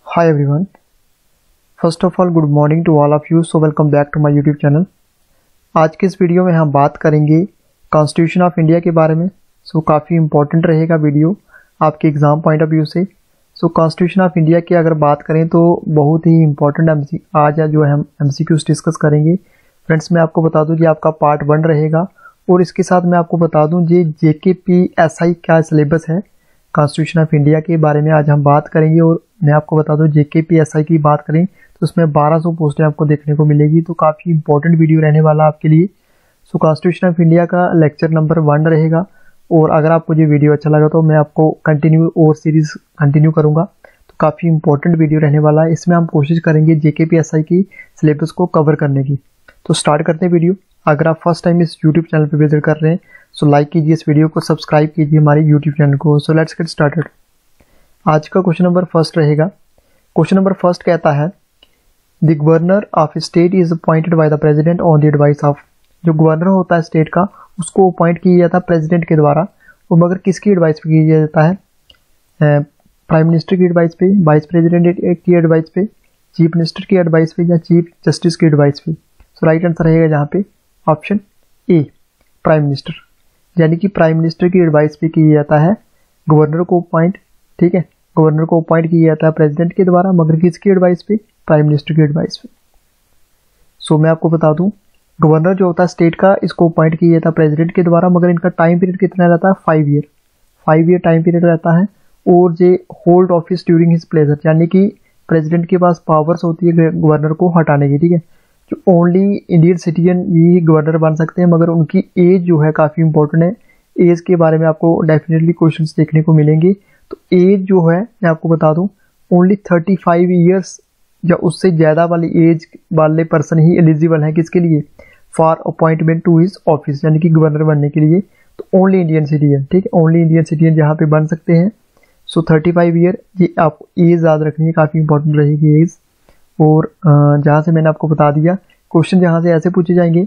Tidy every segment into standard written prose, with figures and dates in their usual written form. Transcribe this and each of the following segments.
Hi everyone. First of all, good morning to all of you. So welcome back to my YouTube channel. आज के इस video में हम बात करेंगे कॉन्स्टिट्यूशन ऑफ इंडिया के बारे में। काफ़ी इंपॉर्टेंट रहेगा वीडियो आपके एग्ज़ाम पॉइंट ऑफ व्यू से। कॉन्स्टिट्यूशन ऑफ इंडिया की अगर बात करें तो बहुत ही इंपॉर्टेंट आज जो है हम MCQs डिस्कस करेंगे। फ्रेंड्स, मैं आपको बता दूं कि आपका पार्ट 1 रहेगा और इसके साथ मैं आपको बता दूं ये JKPSI क्या सिलेबस है कॉन्स्टिट्यूशन ऑफ इंडिया के बारे में आज हम बात करेंगे। और मैं आपको बता दूं JKPSI की बात करें तो उसमें 1200 पोस्टें आपको देखने को मिलेगी, तो काफ़ी इंपॉर्टेंट वीडियो रहने वाला आपके लिए। कॉन्स्टिट्यूशन ऑफ इंडिया का लेक्चर नंबर 1 रहेगा। और अगर आपको ये वीडियो अच्छा लगा तो मैं आपको कंटिन्यू और सीरीज कंटिन्यू करूंगा, तो काफ़ी इंपॉर्टेंट वीडियो रहने वाला है। इसमें हम कोशिश करेंगे JKPSI की सिलेबस को कवर करने की। तो स्टार्ट करते हैं वीडियो। अगर आप फर्स्ट टाइम इस यूट्यूब चैनल पर विजिट कर रहे हैं लाइक कीजिए इस वीडियो को, सब्सक्राइब कीजिए हमारे यूट्यूब चैनल को। Let's get started. आज का क्वेश्चन नंबर फर्स्ट रहेगा। क्वेश्चन नंबर फर्स्ट कहता है the governor of state is appointed by the president on the advice of. जो गवर्नर होता है स्टेट का उसको अपॉइंट किया जाता है प्रेसिडेंट के द्वारा, और मगर किसकी एडवाइस पे किया जाता है? प्राइम मिनिस्टर की एडवाइस पे, वाइस प्रेसिडेंट की एडवाइस पे, चीफ मिनिस्टर की एडवाइस पे या चीफ जस्टिस की एडवाइस पे। राइट आंसर रहेगा जहाँ पे ऑप्शन ए, प्राइम मिनिस्टर। यानी कि प्राइम मिनिस्टर की एडवाइस पे किया जाता है गवर्नर को अपॉइंट। ठीक है, गवर्नर को अपॉइंट किया जाता है प्रेसिडेंट के द्वारा, मगर किसकी एडवाइस पे? प्राइम मिनिस्टर की एडवाइस पे। मैं आपको बता दूं गवर्नर जो होता है स्टेट का, इसको अपॉइंट किया जाता है प्रेसिडेंट के द्वारा, मगर इनका टाइम पीरियड कितना रहता है? 5 ईयर। 5 ईयर टाइम पीरियड रहता है। और ये hold office during his pleasure, यानी कि प्रेसिडेंट के पास पावर्स होती है गवर्नर को हटाने की। ठीक है, जो ओनली इंडियन सिटीजन ही गवर्नर बन सकते हैं, मगर उनकी एज जो है काफ़ी इंपॉर्टेंट है। एज के बारे में आपको डेफिनेटली क्वेश्चंस देखने को मिलेंगे। तो एज जो है मैं आपको बता दूं ओनली 35 ईयर्स या उससे ज़्यादा वाली एज वाले पर्सन ही एलिजिबल हैं किसके लिए? For appointment to his office, यानी कि गवर्नर बनने के लिए। तो ओनली इंडियन सिटीजन, ठीक है, ओनली इंडियन सिटीजन जहाँ पे बन सकते हैं। 35 ईयर, ये आपको एज याद रखनी है, काफ़ी इंपॉर्टेंट रहेगी एज। और जहाँ से मैंने आपको बता दिया क्वेश्चन जहाँ से ऐसे पूछे जाएंगे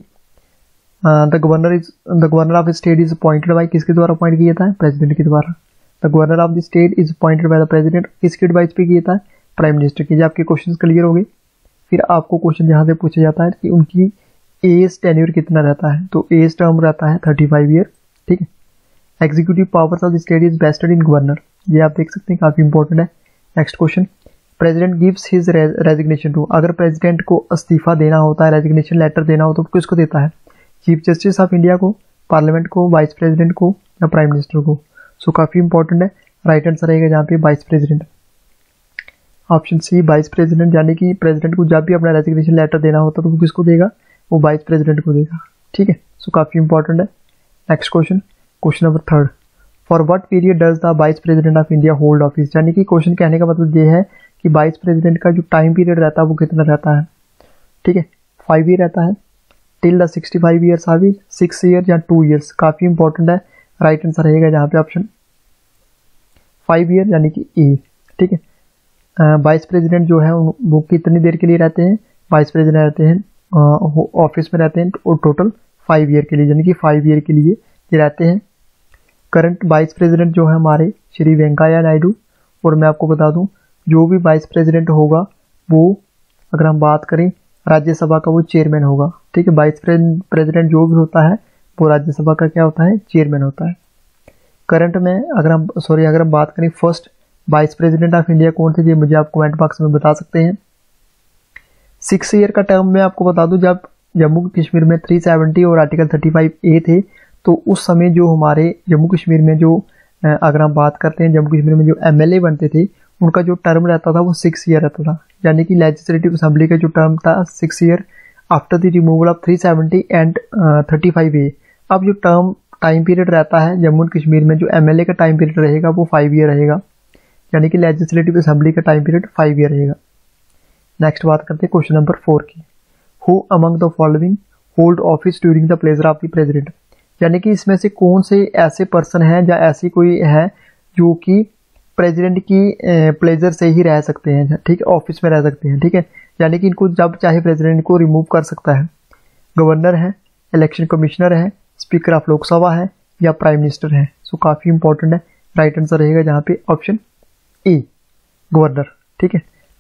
the governor of the state is appointed by, किसके द्वारा अपॉइंट किया जाता है? प्रेसिडेंट के द्वारा। The governor of the state is appointed by the president, किसकी एडवाइस पे किया जाता है? प्राइम मिनिस्टर की। जब आपके क्वेश्चन क्लियर हो गए, फिर आपको क्वेश्चन जहाँ से पूछा जाता है कि उनकी एज टेन्योर कितना रहता है, तो एज टर्म रहता है 35 ईयर। ठीक है, executive powers of the state is vested in governor, ये आप देख सकते हैं, काफी इंपॉर्टेंट है। Next question, president gives his resignation to. अगर प्रेसिडेंट को इस्तीफा देना होता है, रेजिग्नेशन लेटर देना हो, तो किसको देता है? चीफ जस्टिस ऑफ इंडिया को, पार्लियामेंट को, वाइस प्रेसिडेंट को या प्राइम मिनिस्टर को। काफी इंपॉर्टेंट है। राइट आंसर रहेगा जहाँ पे vice president, option C vice president. यानी कि प्रेसिडेंट को जब भी अपना रेजिग्नेशन लेटर देना होता है तो वो किसको देगा? वो वाइस प्रेसिडेंट को देगा। ठीक है, काफी इंपॉर्टेंट है। Next question, question number 3, for what period does the vice president of India hold office. यानी कि क्वेश्चन कहने का मतलब ये है कि वाइस प्रेसिडेंट का जो टाइम पीरियड रहता है वो कितना रहता है? ठीक है, 5 ईयर रहता है। Till the 65 years or 6 year या 2 ईयर्स, काफी इंपॉर्टेंट है। राइट आंसर रहेगा जहाँ पे ऑप्शन 5 ईयर, यानी कि ए। ठीक है, वाइस प्रेसिडेंट जो है वो कितनी देर के लिए रहते हैं? वाइस प्रेसिडेंट रहते हैं ऑफिस में रहते हैं और टोटल 5 ईयर के लिए, यानी कि 5 ईयर के लिए ये रहते हैं। करंट वाइस प्रेसिडेंट जो है हमारे श्री वेंकैया नायडू। और मैं आपको बता दूं जो भी वाइस प्रेसिडेंट होगा वो, अगर हम बात करें राज्यसभा का, वो चेयरमैन होगा। ठीक है, वाइस प्रेसिडेंट जो भी होता है वो राज्यसभा का क्या होता है? चेयरमैन होता है। करंट में अगर हम बात करें first vice president of India कौन थे, ये मुझे आप कमेंट बॉक्स में बता सकते हैं। 6 ईयर का टर्म में आपको बता दूं जब जम्मू कश्मीर में 370 और आर्टिकल 35A थे, तो उस समय जो हमारे जम्मू कश्मीर में जो अगर हम बात करते हैं जम्मू कश्मीर में जो MLA बनते थे उनका जो टर्म रहता था वो 6 ईयर रहता था। यानी कि लेजिस्लेटिव असेंबली का जो टर्म था 6 year after the removal of 370 and 35A। अब जो टाइम पीरियड रहता है जम्मू कश्मीर में, जो MLA का टाइम पीरियड रहेगा वो 5 ईयर रहेगा, यानी कि लेजिस्लेटिव असेंबली का टाइम पीरियड 5 ईयर रहेगा। नेक्स्ट बात करते हैं क्वेश्चन नंबर 4 की। Who among the following hold office during the pleasure of the president. यानी कि इसमें से कौन से ऐसे पर्सन हैं या ऐसी कोई है जो कि प्रेसिडेंट की प्लेजर से ही रह सकते हैं। ठीक है, ऑफिस में रह सकते हैं। ठीक है, यानी कि इनको जब चाहे प्रेसिडेंट को रिमूव कर सकता है। गवर्नर है, इलेक्शन कमिश्नर है, स्पीकर ऑफ लोकसभा है या प्राइम मिनिस्टर है। काफी इंपॉर्टेंट है। राइट आंसर रहेगा जहाँ पे ऑप्शन ए, गवर्नर। ठीक है,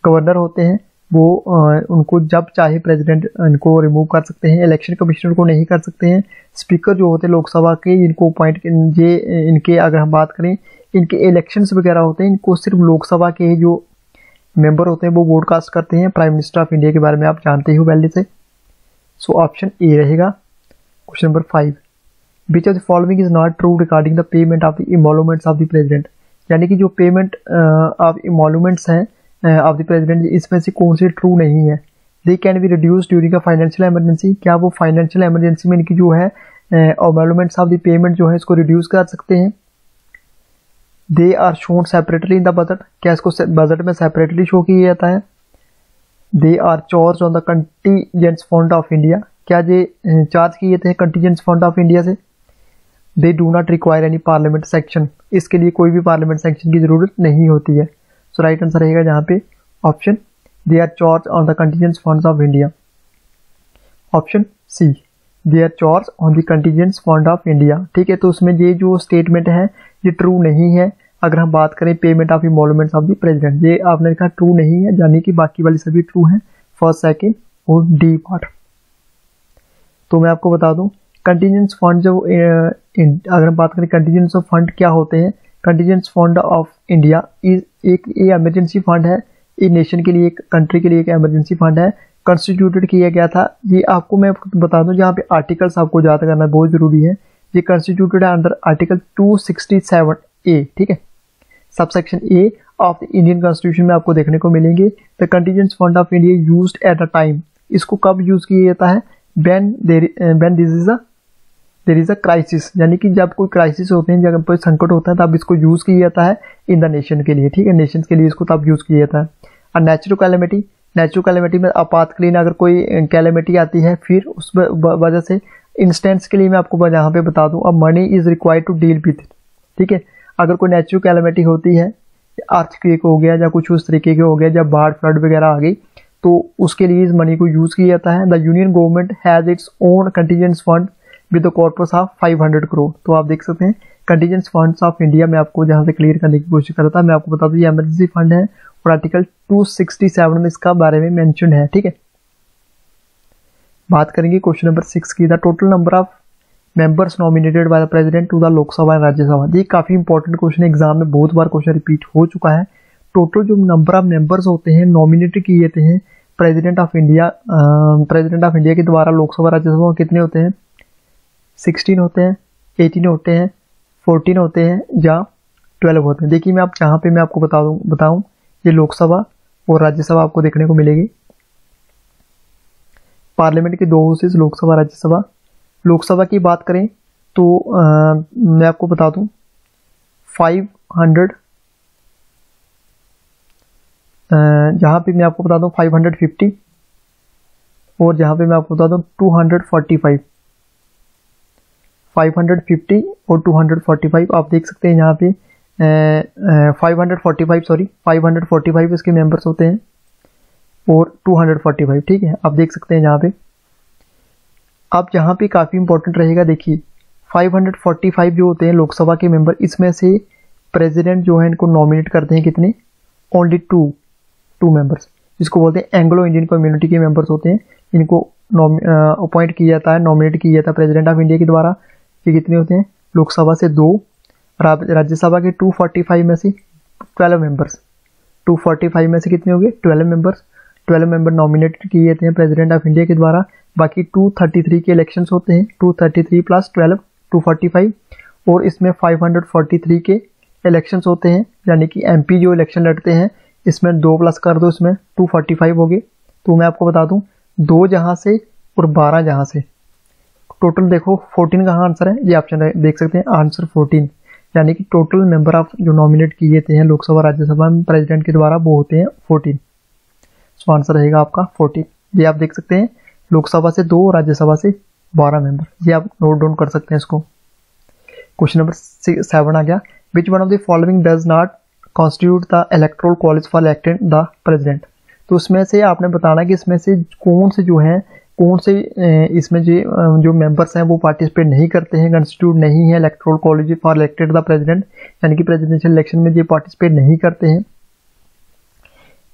गवर्नर होते हैं वो उनको जब चाहे प्रेसिडेंट इनको रिमूव कर सकते हैं, इलेक्शन कमिश्नर को नहीं कर सकते हैं। स्पीकर जो होते हैं लोकसभा के, इनको अपॉइंट ये इनके अगर हम बात करें इनके इलेक्शंस वगैरह होते हैं, इनको सिर्फ लोकसभा के जो मेंबर होते हैं वो वोट कास्ट करते हैं। प्राइम मिनिस्टर ऑफ इंडिया के बारे में आप जानते ही हो पहले से। सो ऑप्शन ए रहेगा। Question number 5, which of the following is not true regarding the payment of the emoluments of the president, यानी कि जो पेमेंट ऑफ इमोलुमेंट्स हैं ऑफ द प्रेसिडेंट, इसमें से कौन सी ट्रू नहीं है। They can be reduce during a financial emergency, क्या वो फाइनेंशियल इमरजेंसी में इनकी जो है इमोलुमेंट्स ऑफ द पेमेंट जो है इसको रिड्यूस कर सकते हैं। They are shown separately in the budget, क्या इसको बजट में सेपरेटली शो किया जाता है। They are charge on the contingents fund of India, क्या ये चार्ज किए जाते हैं कंटीजेंट्स फंड ऑफ इंडिया से। They do not require any parliament section, इसके लिए कोई भी पार्लियामेंट सेक्शन की जरूरत नहीं होती है। सो राइट आंसर रहेगा जहाँ पे option they are charge on the contingents funds of India. Option C, they are charge on the contingents fund of India. ठीक है, तो उसमें ये जो स्टेटमेंट है ये ट्रू नहीं है। अगर हम बात करें payment of emoluments of the president, ये आपने लिखा ट्रू नहीं है, यानी कि बाकी वाली सभी ट्रू हैं, फर्स्ट, सेकेंड और डी पार्ट। तो मैं आपको बता दूं कंटीजेंट्स फंड जो अगर हम बात करें कंटीजेंट्स ऑफ फंड क्या होते हैं। कंटीजेंट्स फंड ऑफ इंडिया एक इमरजेंसी फंड है, ये नेशन के लिए, एक कंट्री के लिए एक इमरजेंसी फंड है, कंस्टिट्यूटेड किया गया था। ये आपको मैं बता दूं जहाँ पे आर्टिकल्स आपको याद करना बहुत जरूरी है। ये कंस्टिट्यूटेड है अंडर आर्टिकल 267A, ठीक है, subsection A of the Indian constitution में आपको देखने को मिलेंगे। The contingents fund of India used at a time, इसको कब यूज किया जाता है, when there is a crisis, यानी कि जब कोई क्राइसिस होते हैं, जब कोई संकट होता है तब इसको यूज किया जाता है इन द नेशन के लिए। ठीक है, नेशन के लिए इसको तब यूज किया जाता है। और नेचुरल कैलेमिटी में आपातकालीन अगर कोई कैलेमिटी आती है, फिर उस वजह से इंस्टेंस के लिए मैं आपको यहाँ पे बता दूं, अब money is required to deal with. ठीक है, अगर कोई नेचुरल कैलेमिटी होती है, अर्थक्वेक हो गया या कुछ उस तरीके के हो गया, जब बाढ़ फ्लड वगैरह आ गई, तो उसके लिए इस मनी को यूज किया जाता है। The union government has its own contingents fund with the corpus of 500 crore. तो आप देख सकते हैं कंटीजेंट्स फंड्स ऑफ इंडिया में आपको जहां से क्लियर करने की कोशिश कर रहा था, मैं आपको बता दूं ये इमरजेंसी फंड है और आर्टिकल 267 में इसका बारे में मेंशन है। ठीक है, बात करेंगे क्वेश्चन नंबर 6 की। The total number of members nominated by the president to the Lok Sabha and Rajya Sabha, ये काफी इंपॉर्टेंट क्वेश्चन है, एग्जाम में बहुत बार क्वेश्चन रिपीट हो चुका है। टोटल जो नंबर ऑफ मेंबर्स होते हैं नॉमिनेट किए जाते हैं प्रेसिडेंट ऑफ इंडिया के द्वारा लोकसभा राज्यसभा कितने होते हैं, 16 होते हैं, 18 होते हैं, 14 होते हैं या 12 होते हैं। देखिए मैं जहाँ पे मैं आपको बताऊं ये लोकसभा और राज्यसभा आपको देखने को मिलेगी। पार्लियामेंट के 2 हाउसेस लोकसभा राज्यसभा। लोकसभा की बात करें तो मैं आपको बता दूं 500 जहां पे मैं आपको बता दूं 550 और जहां पे मैं आपको बता दूं 245, 550 और 245 आप देख सकते हैं यहाँ पे 545 इसके मेंबर्स होते हैं और 245। ठीक है, आप देख सकते हैं यहाँ पे। अब यहाँ पे काफी इंपॉर्टेंट रहेगा, देखिए 545 जो होते हैं लोकसभा के मेंबर, इसमें से प्रेसिडेंट जो है इनको नॉमिनेट करते हैं कितने, ओनली टू मेंबर्स, जिसको बोलते हैं एंग्लो इंडियन कम्युनिटी के मेंबर्स होते हैं, इनको अपॉइंट किया जाता है, नॉमिनेट किया जाता है प्रेसिडेंट ऑफ इंडिया के द्वारा। ये कितने होते हैं, लोकसभा से 2, राज्यसभा के 245 में से 12 मेंबर्स, 245 में से कितने हो गए 12 मेंबर्स। 12 मेंबर नॉमिनेट किए जाते हैं प्रेसिडेंट ऑफ इंडिया के द्वारा। बाकी 233 के इलेक्शंस होते हैं, 233 प्लस 12 245, और इसमें 543 के इलेक्शंस होते हैं, यानी कि एमपी जो इलेक्शन लड़ते हैं इसमें 2 प्लस कर दो, इसमें 245 हो गए। तो मैं आपको बता दूं 2 जहां से और 12 जहां से, टोटल देखो 14 कहाँ आंसर है, ये ऑप्शन देख सकते हैं आंसर 14, यानी कि टोटल मेंबर ऑफ जो नॉमिनेट किए जाते हैं लोकसभा राज्यसभा में प्रेसिडेंट के द्वारा वो होते हैं 14। सो आंसर रहेगा आपका 14। ये आप देख सकते हैं लोकसभा से 2, राज्यसभा से 12 मेंबर, ये आप नोट डाउन कर सकते हैं इसको। क्वेश्चन नंबर 7 आ गया, which one of the following does not constitute the electoral college for elected the president. तो उसमें से आपने बताना कि इसमें से कौन से इसमें जो मेंबर्स हैं वो पार्टिसिपेट नहीं करते हैं, कंस्टिट्यूट नहीं है electoral college for elected the president, यानी कि प्रेसिडेंशियल इलेक्शन में ये पार्टिसिपेट नहीं करते हैं।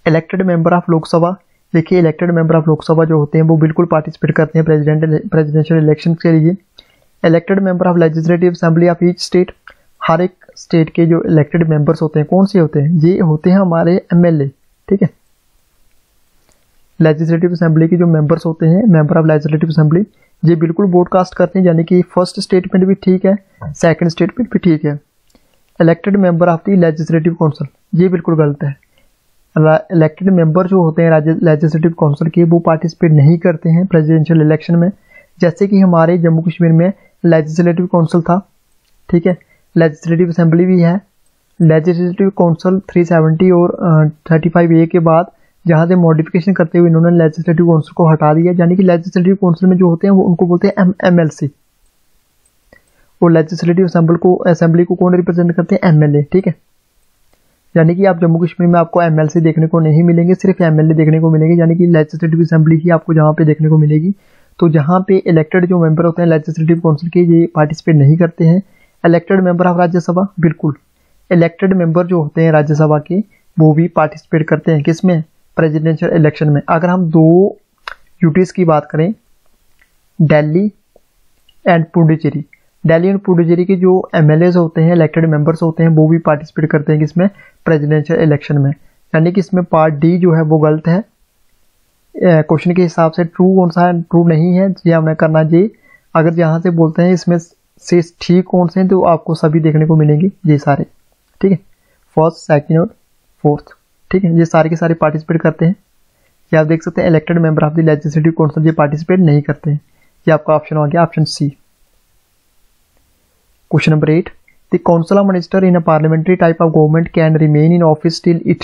इलेक्टेड मेंबर ऑफ लोकसभा, देखिए इलेक्टेड मेंबर ऑफ लोकसभा जो होते हैं वो बिल्कुल पार्टिसिपेट करते हैं प्रेसिडेंशियल इलेक्शन के लिए। Elected member of legislative assembly of each state, हर एक स्टेट के जो इलेक्टेड मेंबर्स होते हैं कौन से होते हैं, ये होते हैं हमारे एमएलए, ठीक है। लेजिस्लेटिव असेंबली के जो मेंबर्स होते हैं, मेंबर ऑफ लेजिस्लेटिव असेंबली, ये बिल्कुल ब्रॉडकास्ट करते हैं, यानी कि फर्स्ट स्टेटमेंट भी ठीक है, सेकंड स्टेटमेंट भी ठीक है। Elected member of the legislative council, ये बिल्कुल गलत है। इलेक्टेड मेंबर जो होते हैं लेजिस्लेटिव काउंसिल के, वो पार्टिसिपेट नहीं करते हैं प्रेसिडेंशियल इलेक्शन में। जैसे कि हमारे जम्मू कश्मीर में लेजिस्लेटिव काउंसिल था, ठीक है, लेजिस्लेटिव असेंबली भी है। लेजिस्लेटिव काउंसिल 370 और 35A के बाद जहां से मॉडिफिकेशन करते हुए इन्होंने लेजिस्लेटिव काउंसिल को हटा दिया, यानी कि लेजिस्लेटिव काउंसिल में जो होते हैं वो उनको बोलते हैं MLC, और लेजिस्लेटिव असेंबली को कौन रिप्रेजेंट करते हैं, MLA, ठीक है। यानी कि आप जम्मू कश्मीर में आपको MLC देखने को नहीं मिलेंगे, सिर्फ MLA देखने को मिलेंगे, यानी कि लेजिस्लेटिव असेंबली ही आपको जहां पे देखने को मिलेगी। तो जहां पे इलेक्टेड जो मेंबर होते हैं लेजिस्लेटिव काउंसिल के, ये पार्टिसिपेट नहीं करते हैं। इलेक्टेड मेंबर ऑफ राज्यसभा, बिल्कुल इलेक्टेड मेंबर जो होते हैं राज्यसभा के, वो भी पार्टिसिपेट करते हैं किसमें, प्रेसिडेंशियल इलेक्शन में। अगर हम दो यूटीज की बात करें, दिल्ली एंड पुडुचेरी, दिल्ली एंड पुडुचेरी के जो MLAs होते हैं, इलेक्टेड मेंबर्स होते हैं, वो भी पार्टिसिपेट करते हैं किसमें, प्रेसिडेंशियल इलेक्शन में। यानी कि इसमें पार्ट डी जो है वो गलत है। क्वेश्चन के हिसाब से ट्रू कौन सा है, ट्रू नहीं है, ये हमें करना चाहिए। अगर यहाँ से बोलते हैं इसमें से ठीक कौन से हैं, तो आपको सभी देखने को मिलेंगे ये सारे, ठीक है, फर्स्ट, सेकंड और फोर्थ, ठीक है, ये सारे के सारे पार्टिसिपेट करते हैं। ये आप देख सकते हैं elected member of the legislative council ये पार्टिसिपेट नहीं करते हैं। ये आपका ऑप्शन हो गया option C. Question number 8, the council of minister in a parliamentary type of government can remain in office till it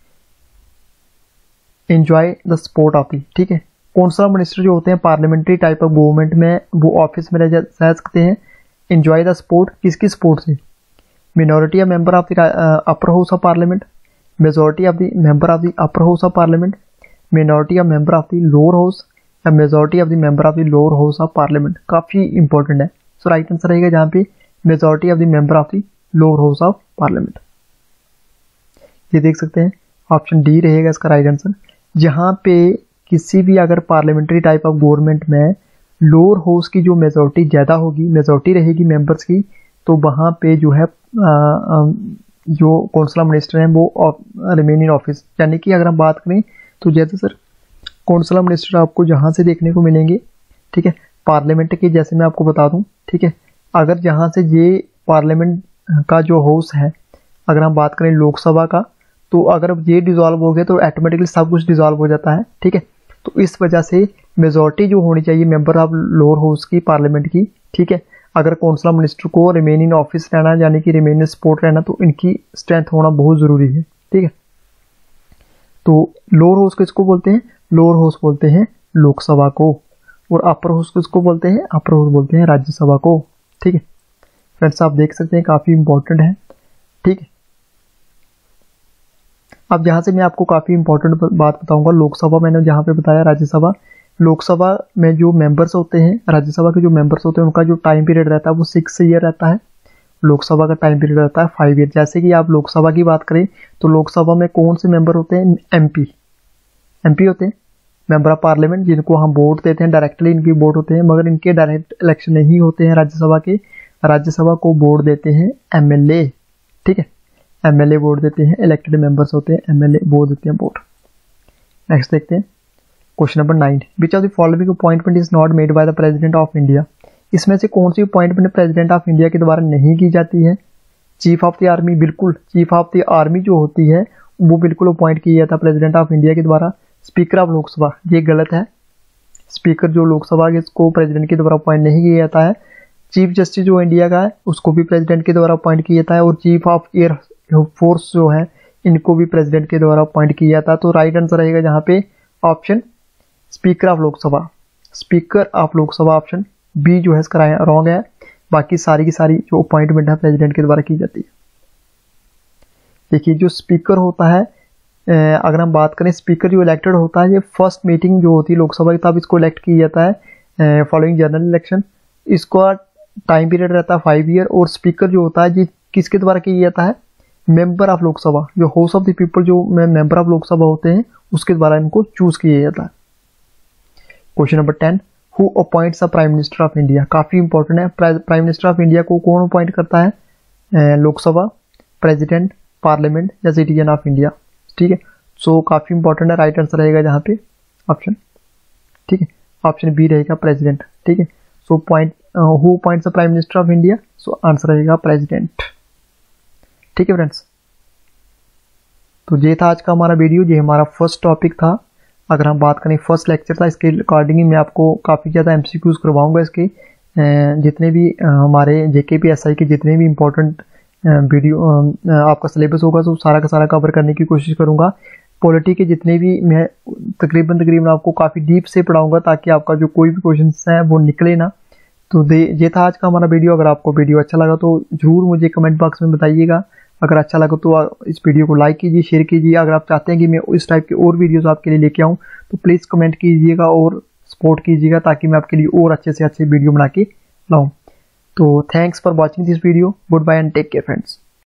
enjoy the support of the, ठीक है। काउंसिल ऑफ मिनिस्टर जो होते हैं पार्लियामेंट्री टाइप ऑफ गवर्नमेंट में, वो office में रह सकते हैं। एंजॉय द सपोर्ट, किसकी सपोर्ट से, minority of member of the upper house of parliament, majority of the member of the upper house of parliament, minority of member of the lower house, या majority of the member of the lower house of parliament. काफी important है। So right answer रहेगा जहां पे majority of the member of the lower house of parliament. ये देख सकते हैं ऑप्शन डी रहेगा इसका राइट आंसर। जहां पे किसी भी अगर पार्लियामेंट्री टाइप ऑफ गवर्नमेंट में लोअर हाउस की जो मेजॉरिटी ज्यादा होगी, मेजॉरिटी रहेगी मेंबर्स की, तो वहां पे जो है जो काउंसिल ऑफ मिनिस्टर हैं वो रिमेन इन ऑफिस। यानी कि अगर हम बात करें तो जैसे सर काउंसिल ऑफ मिनिस्टर आपको जहां से देखने को मिलेंगे, ठीक है, पार्लियामेंट के, जैसे मैं आपको बता दूं, ठीक है, अगर जहां से ये पार्लियामेंट का जो हाउस है, अगर हम बात करें लोकसभा का, तो अगर ये डिसॉल्व हो गया तो ऑटोमेटिकली सब कुछ डिसॉल्व हो जाता है, ठीक है। तो इस वजह से मेजॉरिटी जो होनी चाहिए मेंबर ऑफ लोअर हाउस की पार्लियामेंट की, ठीक है, अगर काउंसिल ऑफ मिनिस्टर को रिमेन इन ऑफिस रहना, यानी कि रिमेन इन सपोर्ट रहना, तो इनकी स्ट्रेंथ होना बहुत जरूरी है, ठीक है। तो लोअर हाउस को इसको बोलते हैं, लोअर हाउस बोलते हैं लोकसभा को, और अपर हाउस को इसको बोलते हैं, अपर हाउस बोलते हैं राज्यसभा को, ठीक है। फ्रेंड्स आप देख सकते हैं काफी इंपॉर्टेंट है, ठीक है। अब यहाँ से मैं आपको काफी इंपॉर्टेंट बात बताऊंगा। लोकसभा मैंने जहाँ पे बताया, राज्यसभा, लोकसभा में जो मेंबर्स होते हैं, राज्यसभा के जो मेंबर्स होते हैं, उनका जो टाइम पीरियड रहता है वो 6 ईयर रहता है। लोकसभा का टाइम पीरियड रहता है 5 ईयर। जैसे कि आप लोकसभा की बात करें तो लोकसभा में कौन से मेंबर होते हैं, एमपी होते हैं, मेंबर ऑफ पार्लियामेंट, जिनको हम वोट देते हैं, डायरेक्टली इनकी वोट होते हैं, मगर इनके डायरेक्ट इलेक्शन नहीं होते हैं राज्यसभा के। राज्यसभा को वोट देते हैं MLA, ठीक है, MLA वोट देते हैं, इलेक्टेड मेंबर्स होते हैं, MLA वोट देते हैं वोट। नेक्स्ट देखते हैं question number 9, which of the following appointment is not made by the president of India. इसमें से कौन सी अपॉइंटमेंट प्रेसिडेंट ऑफ इंडिया के द्वारा नहीं की जाती है। चीफ ऑफ द आर्मी, बिल्कुल चीफ ऑफ द आर्मी जो होती है वो बिल्कुल अपॉइंट किया जाता है प्रेसिडेंट ऑफ इंडिया के द्वारा। स्पीकर ऑफ लोकसभा, ये गलत है, स्पीकर जो लोकसभा के इसको प्रेसिडेंट के द्वारा अपॉइंट नहीं किया जाता है। चीफ जस्टिस जो इंडिया का है उसको भी प्रेसिडेंट के द्वारा अपॉइंट किया जाता है, और चीफ ऑफ एयर फोर्स जो है इनको भी प्रेसिडेंट के द्वारा अपॉइंट किया जाता है। तो राइट आंसर रहेगा जहां पे option speaker of Lok Sabha, speaker of Lok Sabha option B जो है इसका रॉन्ग है। बाकी सारी की सारी जो अपॉइंटमेंट है प्रेसिडेंट के द्वारा की जाती है। देखिए जो स्पीकर होता है, अगर हम बात करें स्पीकर जो इलेक्टेड होता है, ये फर्स्ट मीटिंग जो होती है लोकसभा की तब इसको इलेक्ट किया जाता है फॉलोइंग जनरल इलेक्शन। इसका टाइम पीरियड रहता है 5 ईयर, और स्पीकर जो होता है ये किसके द्वारा किया जाता है, मेंबर ऑफ लोकसभा, जो हाउस ऑफ द पीपल जो मेंबर ऑफ लोकसभा होते हैं उसके द्वारा इनको चूज किया जाता है। Question number 10, who appoints the prime minister of India. काफी इंपॉर्टेंट है, प्राइम मिनिस्टर ऑफ इंडिया को कौन अपॉइंट करता है? लोकसभा, प्रेसिडेंट, पार्लियामेंट या सिटीजन ऑफ इंडिया। ठीक है, सो काफी इंपॉर्टेंट है, राइट आंसर रहेगा जहाँ पे ऑप्शन, ठीक है, ऑप्शन बी रहेगा प्रेसिडेंट। ठीक है, so point who appoints the prime minister of India, so answer रहेगा प्रेसिडेंट। ठीक है फ्रेंड्स, तो ये था आज का हमारा वीडियो, ये हमारा फर्स्ट टॉपिक था। अगर हम बात करें फर्स्ट लेक्चर था, इसके अकॉर्डिंग ही मैं आपको काफ़ी ज़्यादा एमसीक्यूज करवाऊंगा। इसके जितने भी हमारे JKPSI के जितने भी इम्पोर्टेंट वीडियो आपका सिलेबस होगा तो सारा का सारा कवर करने की कोशिश करूंगा। पॉलिटी के जितने भी मैं तकरीबन आपको काफ़ी डीप से पढ़ाऊंगा ताकि आपका जो कोई भी क्वेश्चन है वो निकले ना। तो ये था आज का हमारा वीडियो। अगर आपको वीडियो अच्छा लगा तो जरूर मुझे कमेंट बॉक्स में बताइएगा। अगर अच्छा लगा तो इस वीडियो को लाइक कीजिए, शेयर कीजिए। अगर आप चाहते हैं कि मैं इस टाइप के और वीडियोस आपके लिए लेके आऊं तो प्लीज़ कमेंट कीजिएगा और सपोर्ट कीजिएगा ताकि मैं आपके लिए और अच्छे से अच्छे वीडियो बना के लाऊं। तो thanks for watching this video. Goodbye and take care friends.